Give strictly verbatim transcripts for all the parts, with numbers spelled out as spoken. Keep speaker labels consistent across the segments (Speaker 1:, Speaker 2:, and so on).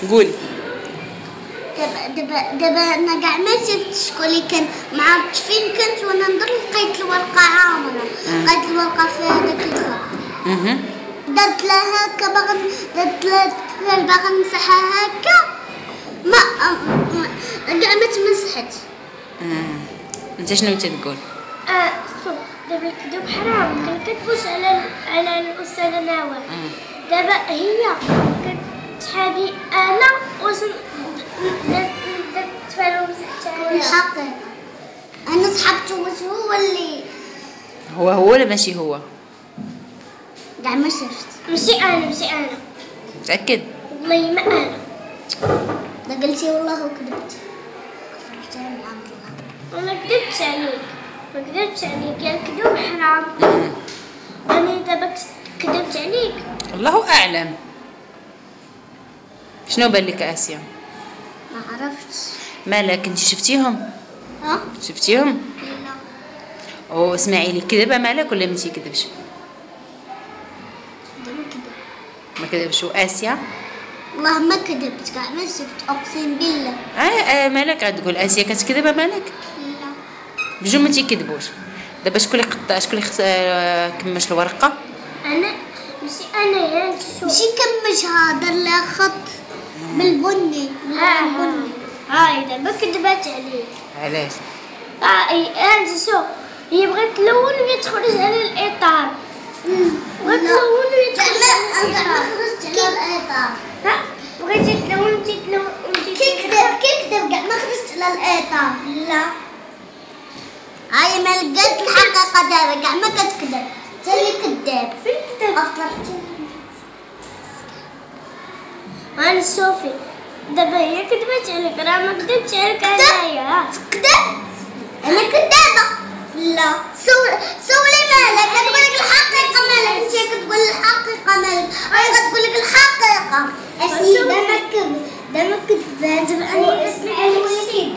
Speaker 1: قولي.
Speaker 2: دابا دابا دابا انا كاع ما شفتش شكون كان، ما عرفتش فين كنت وانا نضر لقيت الورقه عامره، لقيت الورقه في هذاك الفوق.
Speaker 1: اها
Speaker 2: درت لها هكا باغا درت لها باغا نمسحها هكا، ما كاع ما تمسحت.
Speaker 1: اه انت شنو تقول؟
Speaker 3: اه شوف دابا الكذوب حرام، ما كنكذبوش على على الاستاذه نوى. دابا هي كتحابي انا واش نتفاهم عليها
Speaker 2: الحقيقه انا صحبته واش هو اللي
Speaker 1: هو هو ولا ماشي هو؟
Speaker 2: كاع ما شفت.
Speaker 3: ماشي انا ماشي انا
Speaker 1: متاكد؟
Speaker 3: والله ما انا.
Speaker 2: لا قلتي والله وكذبت. كفرت من عند الله.
Speaker 3: انا كذبت عليك، ما كذبتش عليك، يا الكذوب حرام.
Speaker 1: اه.
Speaker 3: انا دابا كذبت عليك.
Speaker 1: الله اعلم. شنو بان لك اسيا؟
Speaker 2: ما عرفتش.
Speaker 1: مالك انت شفتيهم؟
Speaker 2: ها؟
Speaker 1: شفتيهم؟
Speaker 2: لا.
Speaker 1: او اسماعيل كذب مالك ولا ما تيكذبش؟
Speaker 2: دابا كذب.
Speaker 1: ما كذبش. واسيا؟
Speaker 2: والله ما كذبت كاع ما شفت اقسم بالله.
Speaker 1: اه, آه مالك غتقول اسيا كتكذب مالك؟
Speaker 2: لا.
Speaker 1: بجوج ما تيكذبوش. دابا شكون اللي قطع شكون اللي خص... آه كمش الورقه؟
Speaker 3: انا ماشي انا يا شوف.
Speaker 2: ماشي كمشها دار لها خط بالبني
Speaker 3: ها
Speaker 2: بالبني.
Speaker 3: هاي دابا كذبات عليك.
Speaker 1: علاش؟
Speaker 3: هاي انت شوف، هي بغات تلون وهي تخرج على الاطار. بغات تلون وهي تخرج على
Speaker 2: انا ما
Speaker 3: الاطار.
Speaker 2: خرجت على الاطار.
Speaker 3: ها بغيتي تلون وانتي تلون وانتي
Speaker 2: كي كذب كي كذب كاع ما خرجت على الاطار. لا. هاي ما لقيت الحقيقه دابا كاع ما كتكذب، انت اللي كذاب.
Speaker 3: فين كذب؟
Speaker 2: اطلقتي.
Speaker 3: انا شوفي دابا هي كذبت عليك، راه ما كذبتش عليك انايا.
Speaker 2: كذب؟ انا كذابه. لا. سول سولي مالك كتقول لك الحقيقه مالك، انت كتقول الحقيقه مالك، انا كتقول لك الحقيقه. اسيدة ما كذب ده ما كذبات. انا اسمعي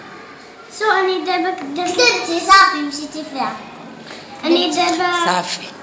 Speaker 3: سو اني دابا كذبت.
Speaker 2: كذبتي صافي مشيتي فيها.
Speaker 3: اني دابا
Speaker 1: صافي.